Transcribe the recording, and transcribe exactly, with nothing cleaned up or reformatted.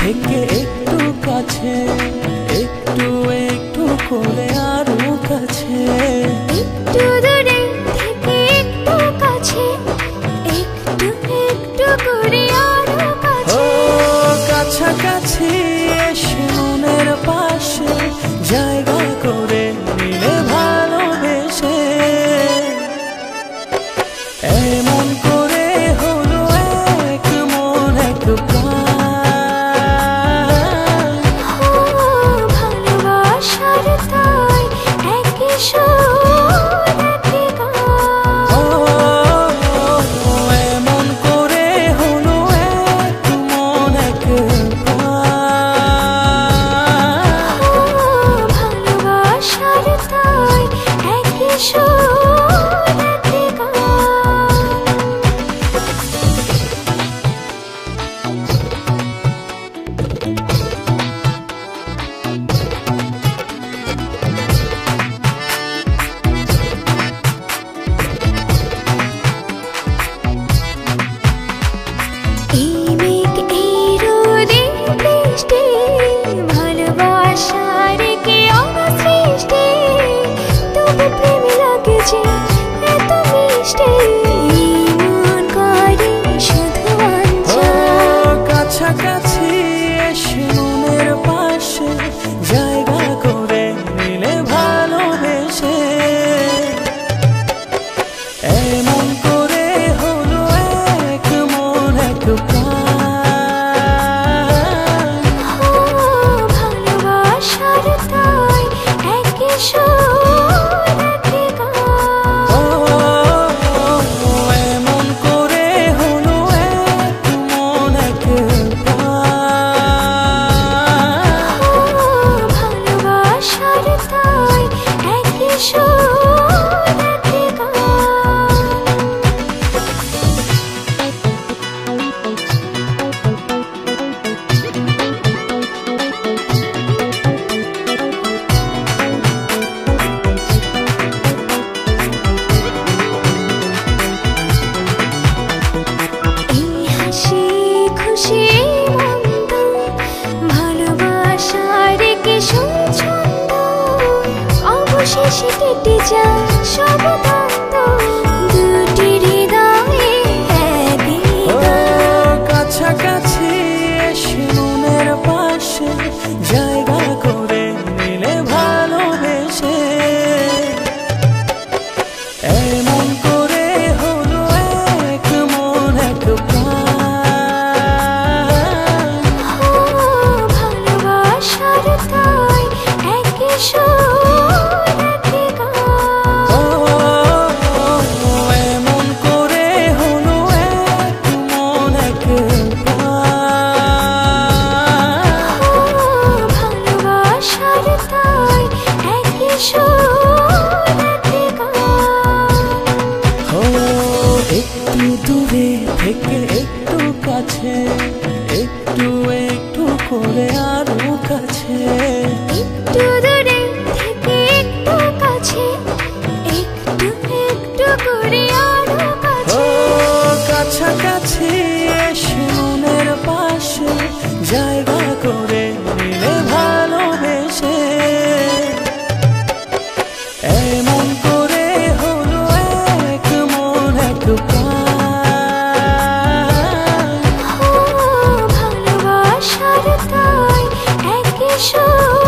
থেকে একটু কাছে, একটু একটু করে আরো কাছে, একটু দূরে থেকে একটু কাছে, একটু একটু করে আরো কাছে। ও কাছাকাছি এসে মনের পাশে জায়গা করে নিলে ভালোবেসে, এমন করে হলো এক মন এক প্রাণ। ও ভালোবাসার তাই একই সুর একই গান। ও এমন করে হলো এক মন এক প্রাণ। ও ভালোবাসার তাই একই সুর একই গান। এই মেঘ এই রোদে বৃষ্টি, ভালোবাসার কি অসৃষ্টি, তবু প্রেম লাগে যে এত মিষ্টি, মন করে শুধু ও অঞ্চল। কাছাকাছি এসে মনের পাশে জায়গা করে নিলে ভালোবেসে, এমন করে হলো এক মন এক প্রাণ। ও ভালোবাসার তাই একই সুর একই গান। ও এমন করে হলো এক মন এক প্রাণ। ও ভালোবাসার তাই একই সুর একই গান। এই হাসি খুশি মন্দ, ভালোবাসার কি সুছন্দ, অবশেষে কেটে যায় সব দ্বন্দ্ব, দুটি হৃদয়ে একই ও গান। কাছাকাছি এসে মনের পাশে জায়গা করে নিলে ভালোবেসে, এমন করে হলো এক মন এক প্রাণ। ও ভালোবাসার তাই একই সুর একই গান। ও এমন করে হলো এক মন এক প্রাণ। ও ভালোবাসার তাই একই সুর একই গান। ও এমন করে হলো এক মন এক প্রাণ। ও ভালোবাসার তাই একই সুর একই গান। ও একটু দূরে থেকে একটু কাছে, একটু একটু করে আরো কাছে, একটু দূরে থেকে একটু কাছে, একটু একটু করে আরো ও কাছে। কাছাকাছি এসে মনের পাশে জায়গা করে নিলে ভালোবেসে, এমন করে হলো এক মন এক প্রাণ। ও ভালোবাসার তাই একই সুর